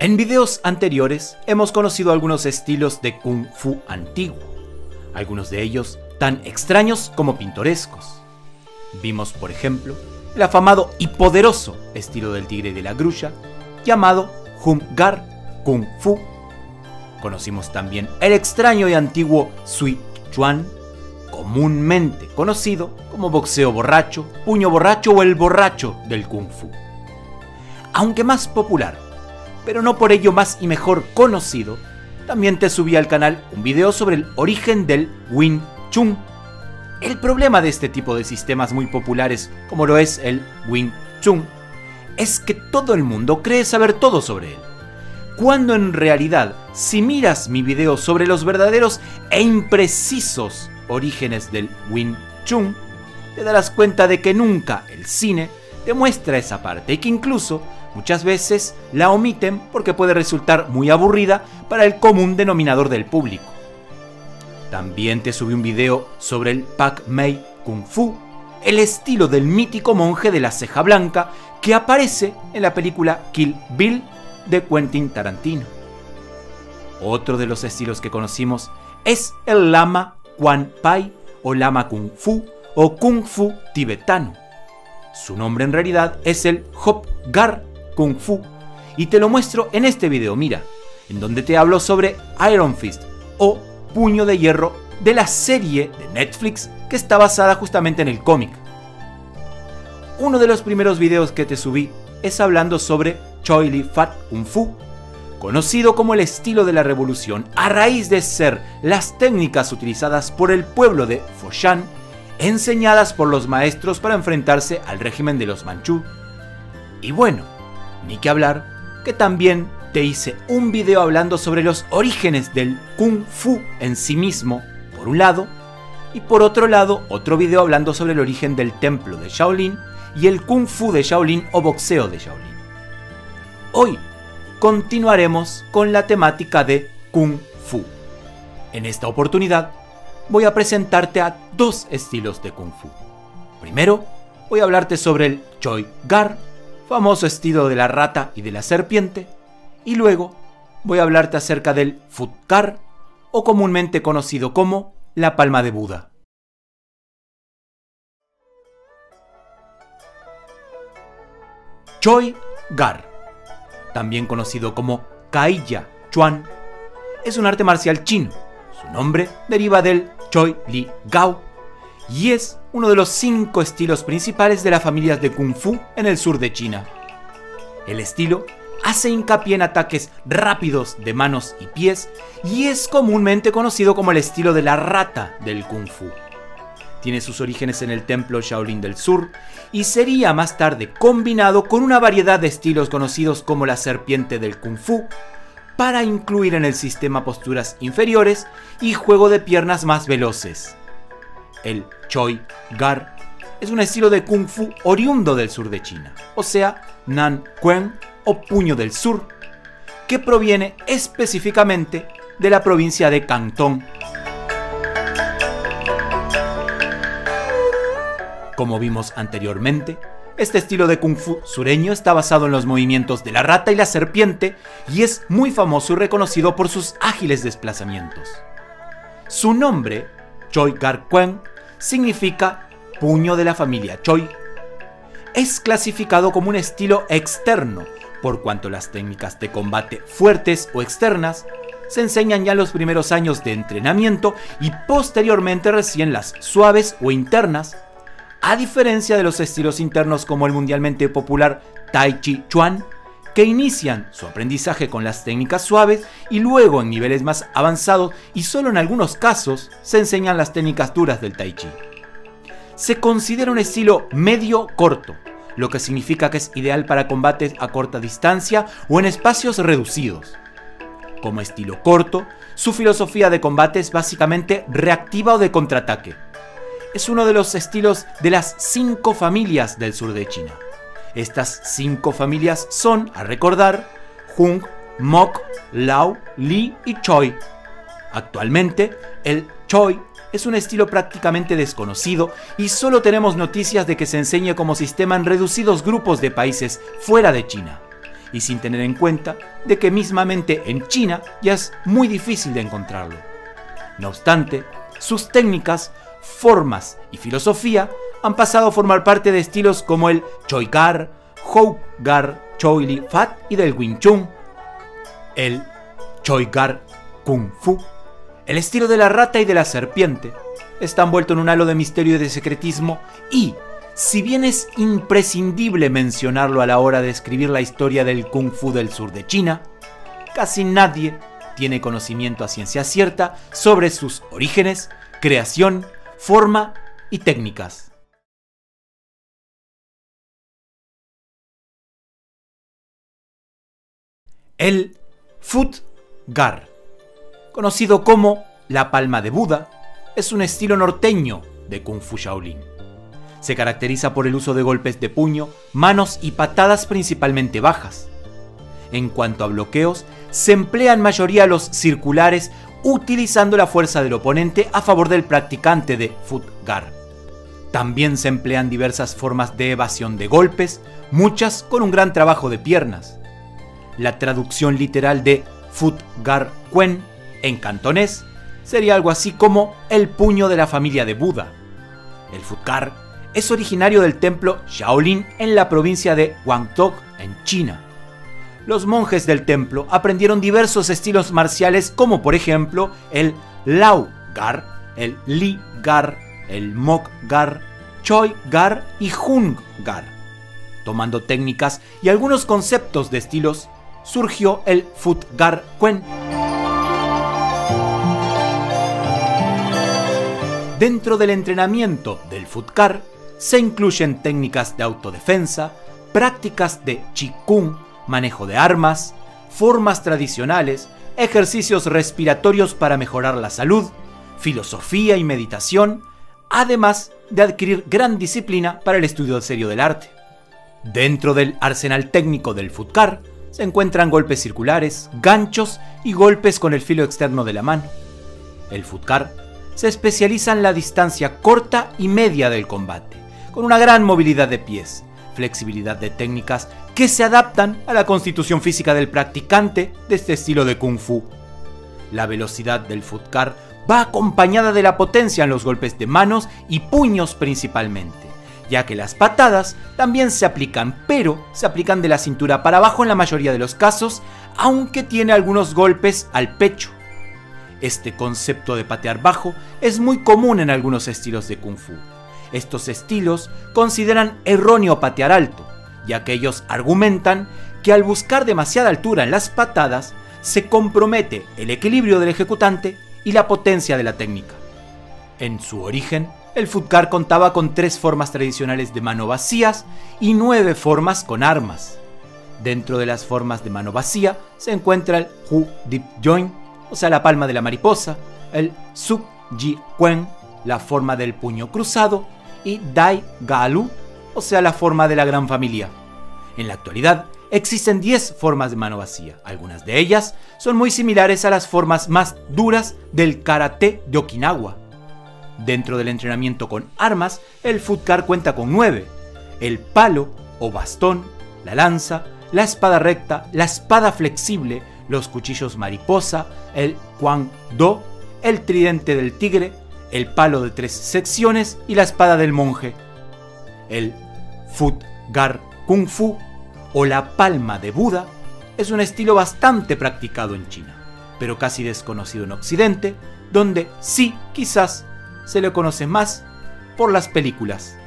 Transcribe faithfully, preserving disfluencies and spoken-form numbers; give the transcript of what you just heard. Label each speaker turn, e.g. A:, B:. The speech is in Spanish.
A: En videos anteriores hemos conocido algunos estilos de Kung Fu antiguo, algunos de ellos tan extraños como pintorescos. Vimos, por ejemplo, el afamado y poderoso estilo del tigre de la grulla, llamado Hung Gar Kung Fu. Conocimos también el extraño y antiguo Sui Chuan, comúnmente conocido como boxeo borracho, puño borracho o el borracho del Kung Fu. Aunque más popular, pero no por ello más y mejor conocido, también te subí al canal un video sobre el origen del Wing Chun. El problema de este tipo de sistemas muy populares, como lo es el Wing Chun, es que todo el mundo cree saber todo sobre él, cuando en realidad, si miras mi video sobre los verdaderos e imprecisos orígenes del Wing Chun, te darás cuenta de que nunca el cine te muestra esa parte y que incluso muchas veces la omiten porque puede resultar muy aburrida para el común denominador del público. También te subí un video sobre el Pak Mei Kung Fu, el estilo del mítico monje de la ceja blanca que aparece en la película Kill Bill de Quentin Tarantino. Otro de los estilos que conocimos es el Lama Quan Pai o Lama Kung Fu o Kung Fu tibetano. Su nombre en realidad es el Hop Gar Kung Fu y te lo muestro en este video, mira, en donde te hablo sobre Iron Fist o Puño de Hierro de la serie de Netflix que está basada justamente en el cómic. Uno de los primeros videos que te subí es hablando sobre Choi Li Fat Kung Fu, conocido como el estilo de la revolución a raíz de ser las técnicas utilizadas por el pueblo de Foshan, enseñadas por los maestros para enfrentarse al régimen de los Manchú. Y bueno, ni que hablar que también te hice un video hablando sobre los orígenes del Kung Fu en sí mismo, por un lado, y por otro lado otro video hablando sobre el origen del templo de Shaolin y el Kung Fu de Shaolin o boxeo de Shaolin. Hoy continuaremos con la temática de Kung Fu. En esta oportunidad voy a presentarte a dos estilos de Kung Fu. Primero voy a hablarte sobre el Choi Gar, famoso estilo de la rata y de la serpiente, y luego voy a hablarte acerca del Fut Gar, o comúnmente conocido como la palma de Buda. Choi Gar, también conocido como Kaiya Chuan, es un arte marcial chino. Su nombre deriva del Choi Li Gao y es uno de los cinco estilos principales de las familias de Kung Fu en el sur de China. El estilo hace hincapié en ataques rápidos de manos y pies y es comúnmente conocido como el estilo de la rata del Kung Fu. Tiene sus orígenes en el templo Shaolin del sur y sería más tarde combinado con una variedad de estilos conocidos como la serpiente del Kung Fu para incluir en el sistema posturas inferiores y juego de piernas más veloces. El Choi Gar es un estilo de Kung Fu oriundo del sur de China, o sea, Nan Quen o Puño del Sur, que proviene específicamente de la provincia de Cantón. Como vimos anteriormente, este estilo de Kung Fu sureño está basado en los movimientos de la rata y la serpiente y es muy famoso y reconocido por sus ágiles desplazamientos. Su nombre, Choi Gar Quen, significa puño de la familia Choi. Es clasificado como un estilo externo, por cuanto las técnicas de combate fuertes o externas se enseñan ya en los primeros años de entrenamiento y posteriormente recién las suaves o internas, a diferencia de los estilos internos como el mundialmente popular Tai Chi Chuan, que inician su aprendizaje con las técnicas suaves y luego en niveles más avanzados y solo en algunos casos se enseñan las técnicas duras del Tai Chi. Se considera un estilo medio corto, lo que significa que es ideal para combates a corta distancia o en espacios reducidos. Como estilo corto, su filosofía de combate es básicamente reactiva o de contraataque. Es uno de los estilos de las cinco familias del sur de China. Estas cinco familias son, a recordar, Hung, Mok, Lao, Li y Choi. Actualmente, el Choi es un estilo prácticamente desconocido y solo tenemos noticias de que se enseñe como sistema en reducidos grupos de países fuera de China. y sin tener en cuenta de que mismamente en China ya es muy difícil de encontrarlo. No obstante, sus técnicas, formas y filosofía han pasado a formar parte de estilos como el Choi Gar, Hou Gar, Choi Li Fat y del Wing Chun. El Choi Gar Kung Fu, el estilo de la rata y de la serpiente, está envuelto en un halo de misterio y de secretismo y, si bien es imprescindible mencionarlo a la hora de escribir la historia del Kung Fu del sur de China, casi nadie tiene conocimiento a ciencia cierta sobre sus orígenes, creación, forma y técnicas. El Fut Gar, conocido como la palma de Buda, es un estilo norteño de Kung Fu Shaolin. Se caracteriza por el uso de golpes de puño, manos y patadas principalmente bajas. En cuanto a bloqueos, se emplean mayoría los circulares utilizando la fuerza del oponente a favor del practicante de Fut Gar. También se emplean diversas formas de evasión de golpes, muchas con un gran trabajo de piernas. La traducción literal de Fut Gar Quen en cantonés sería algo así como el puño de la familia de Buda. El Fut Gar es originario del templo Shaolin en la provincia de Guangdong, en China. Los monjes del templo aprendieron diversos estilos marciales como por ejemplo el Lao Gar, el Li Gar, el Mok Gar, Choi Gar y Hung Gar. Tomando técnicas y algunos conceptos de estilos, surgió el Fut Gar Quen. Dentro del entrenamiento del Fut Gar se incluyen técnicas de autodefensa, prácticas de Qigong, manejo de armas, formas tradicionales, ejercicios respiratorios para mejorar la salud, filosofía y meditación, además de adquirir gran disciplina para el estudio serio del arte. Dentro del arsenal técnico del Fut Gar se encuentran golpes circulares, ganchos y golpes con el filo externo de la mano. El Fut Gar se especializa en la distancia corta y media del combate, con una gran movilidad de pies, flexibilidad de técnicas que se adaptan a la constitución física del practicante de este estilo de Kung Fu. La velocidad del Fut Gar va acompañada de la potencia en los golpes de manos y puños principalmente, ya que las patadas también se aplican, pero se aplican de la cintura para abajo en la mayoría de los casos, aunque tiene algunos golpes al pecho. Este concepto de patear bajo es muy común en algunos estilos de Kung Fu. Estos estilos consideran erróneo patear alto, ya que ellos argumentan que al buscar demasiada altura en las patadas, se compromete el equilibrio del ejecutante y la potencia de la técnica. En su origen, el Fut Gar contaba con tres formas tradicionales de mano vacías y nueve formas con armas. Dentro de las formas de mano vacía se encuentra el Hu Dip Join, o sea la palma de la mariposa, el Suk Ji Quen, la forma del puño cruzado, y Dai Galu, o sea la forma de la gran familia. En la actualidad existen diez formas de mano vacía, algunas de ellas son muy similares a las formas más duras del karate de Okinawa. Dentro del entrenamiento con armas, el Fut Gar cuenta con nueve: el palo o bastón, la lanza, la espada recta, la espada flexible, los cuchillos mariposa, el Kwang Do, el tridente del tigre, el palo de tres secciones y la espada del monje. El Fut Gar Kung Fu o la palma de Buda es un estilo bastante practicado en China, pero casi desconocido en Occidente, donde sí, quizás, se le conoce más por las películas.